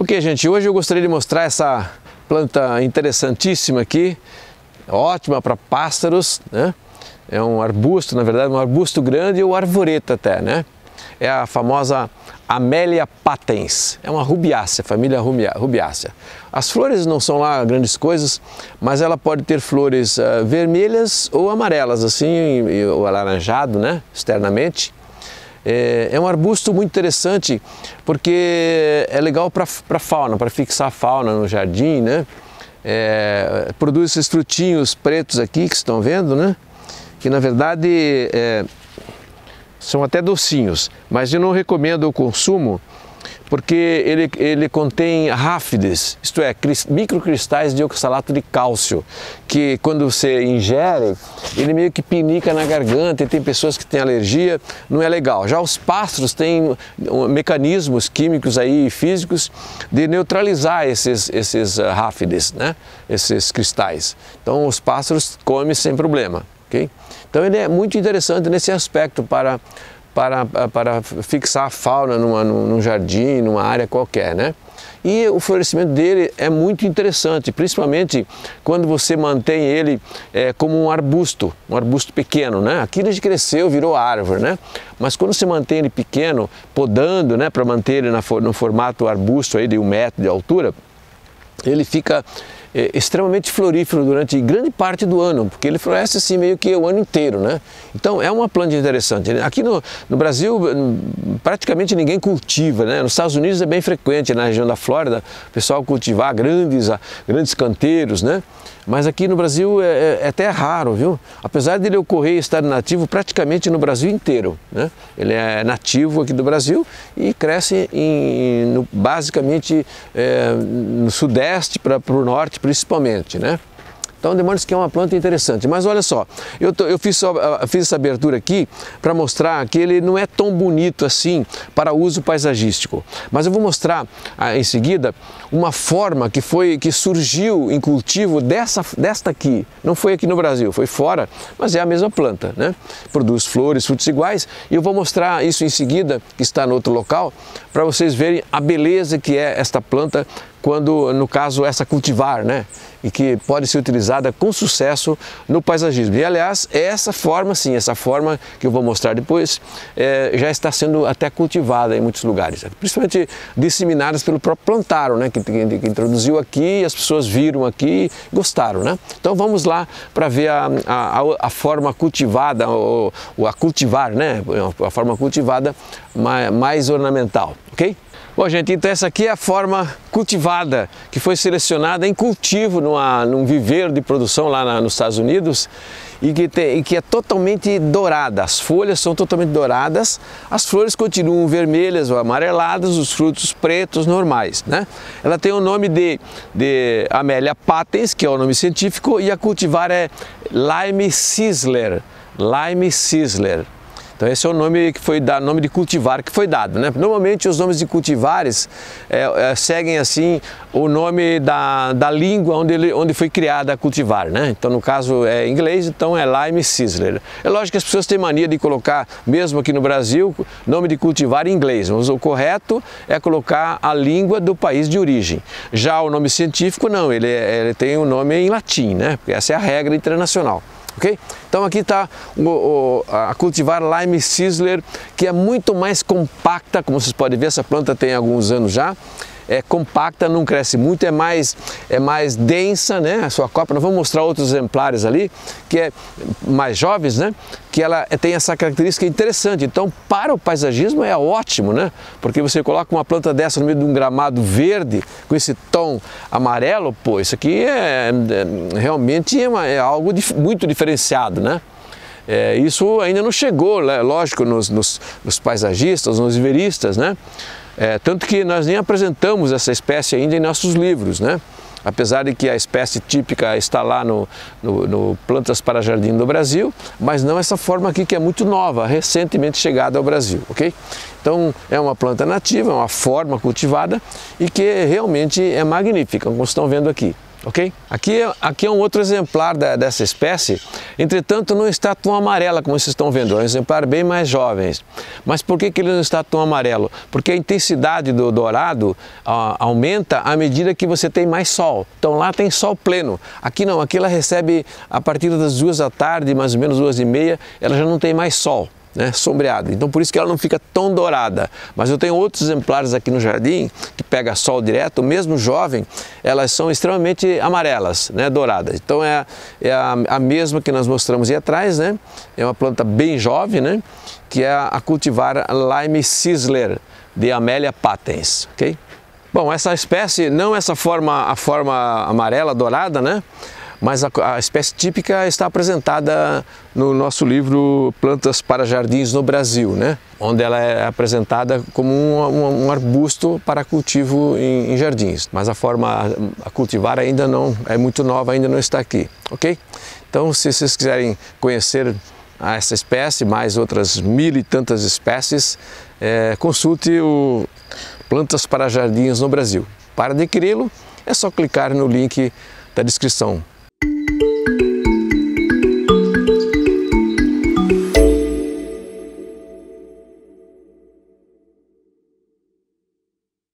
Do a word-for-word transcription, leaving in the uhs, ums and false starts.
Ok, gente, hoje eu gostaria de mostrar essa planta interessantíssima aqui, ótima para pássaros, né? É um arbusto, na verdade, um arbusto grande ou arvoreto até, né? É a famosa Amelia patens, é uma rubiácea, família rubiácea. As flores não são lá grandes coisas, mas ela pode ter flores uh, vermelhas ou amarelas, assim, ou alaranjado, né? Externamente. É um arbusto muito interessante porque é legal para a fauna, para fixar a fauna no jardim, né? É, produz esses frutinhos pretos aqui que estão vendo, né? Que na verdade é, são até docinhos, mas eu não recomendo o consumo porque ele, ele contém ráfides, isto é, microcristais de oxalato de cálcio, que quando você ingere, ele meio que pinica na garganta e tem pessoas que têm alergia, não é legal. Já os pássaros têm mecanismos químicos aí, físicos, de neutralizar esses, esses ráfides, né? Esses cristais. Então os pássaros comem sem problema, ok? Então ele é muito interessante nesse aspecto para Para, para fixar a fauna numa, num jardim, numa área qualquer, né? E o florescimento dele é muito interessante, principalmente quando você mantém ele é, como um arbusto, um arbusto pequeno, né? Aqui ele cresceu, virou árvore, né? Mas quando você mantém ele pequeno, podando, né, para manter ele na, no formato arbusto aí de um metro de altura, ele fica é, extremamente florífero durante grande parte do ano, porque ele floresce assim meio que o ano inteiro, né? Então é uma planta interessante. Aqui no, no Brasil praticamente ninguém cultiva, né? Nos Estados Unidos é bem frequente, na região da Flórida, o pessoal cultivar grandes, grandes canteiros, né? Mas aqui no Brasil é, é até raro, viu? Apesar de ele ocorrer em estado nativo praticamente no Brasil inteiro, né? Ele é nativo aqui do Brasil e cresce em, no, basicamente é, no sudeste para o norte principalmente, né? Então demonstra que é uma planta interessante. Mas olha só, eu, tô, eu fiz, só, fiz essa abertura aqui para mostrar que ele não é tão bonito assim para uso paisagístico. Mas eu vou mostrar ah, em seguida uma forma que, foi, que surgiu em cultivo dessa, desta aqui. Não foi aqui no Brasil, foi fora, mas é a mesma planta, né? Produz flores, frutos iguais. E eu vou mostrar isso em seguida, que está no outro local, para vocês verem a beleza que é esta planta quando, no caso, essa cultivar, né? E que pode ser utilizada com sucesso no paisagismo. E, aliás, essa forma, sim, essa forma que eu vou mostrar depois, é, já está sendo até cultivada em muitos lugares, principalmente disseminadas pelo próprio Plantaro, né? Que, que, que introduziu aqui, as pessoas viram aqui e gostaram, né? Então vamos lá para ver a, a, a forma cultivada, ou, ou a cultivar, né? A forma cultivada mais, mais ornamental, ok? Bom, gente, então essa aqui é a forma cultivada, que foi selecionada em cultivo numa, num viveiro de produção lá na, nos Estados Unidos e que, tem, e que é totalmente dourada. As folhas são totalmente douradas, as flores continuam vermelhas ou amareladas, os frutos pretos normais, né? Ela tem o nome de, de Amelia patens, que é o nome científico, e a cultivar é Lime Sizzler, Lime Sizzler. Então esse é o nome que foi dado, nome de cultivar que foi dado, né? Normalmente os nomes de cultivares é, é, seguem assim o nome da, da língua onde, ele, onde foi criada a cultivar, né? Então no caso é inglês, então é Lime Sizzler. É lógico que as pessoas têm mania de colocar, mesmo aqui no Brasil, nome de cultivar em inglês, mas o correto é colocar a língua do país de origem. Já o nome científico não, ele, ele tem o nome em latim, né? Porque essa é a regra internacional. Ok? Então aqui está a cultivar Lime Sizzler, que é muito mais compacta, como vocês podem ver, essa planta tem alguns anos já, é compacta, não cresce muito, é mais, é mais densa, né? A sua copa. Nós vamos mostrar outros exemplares ali, que é mais jovens, né? Que ela tem essa característica interessante. Então, para o paisagismo é ótimo, né? Porque você coloca uma planta dessa no meio de um gramado verde, com esse tom amarelo, pô, isso aqui é, é realmente é, uma, é algo dif, muito diferenciado, né? É, isso ainda não chegou, né? Lógico, nos, nos, nos paisagistas, nos viveiristas, né? É, tanto que nós nem apresentamos essa espécie ainda em nossos livros, né? Apesar de que a espécie típica está lá no, no, no Plantas para Jardim do Brasil, mas não essa forma aqui que é muito nova, recentemente chegada ao Brasil, ok? Então é uma planta nativa, é uma forma cultivada e que realmente é magnífica, como estão vendo aqui. ok? Aqui, aqui é um outro exemplar da, dessa espécie, entretanto não está tão amarela como vocês estão vendo, é um exemplar bem mais jovem. Mas por que, que ele não está tão amarelo? Porque a intensidade do dourado ah, aumenta à medida que você tem mais sol. Então lá tem sol pleno, aqui não, aqui ela recebe a partir das duas da tarde, mais ou menos duas e meia, ela já não tem mais sol. Né, sombreada, então por isso que ela não fica tão dourada. Mas eu tenho outros exemplares aqui no jardim que pega sol direto, mesmo jovem, elas são extremamente amarelas, né, douradas. Então é, é a, a mesma que nós mostramos aí atrás, né? É uma planta bem jovem, né? Que é a cultivar Lime Sizzler de Amelia patens, ok? Bom, essa espécie, não essa forma, a forma amarela dourada, né? Mas a, a espécie típica está apresentada no nosso livro Plantas para Jardins no Brasil, né? Onde ela é apresentada como um, um, um arbusto para cultivo em, em jardins. Mas a forma a cultivar ainda não, é muito nova, ainda não está aqui, ok? Então, se vocês quiserem conhecer essa espécie, mais outras mil e tantas espécies, é, consulte o Plantas para Jardins no Brasil. Para adquiri-lo, é só clicar no link da descrição.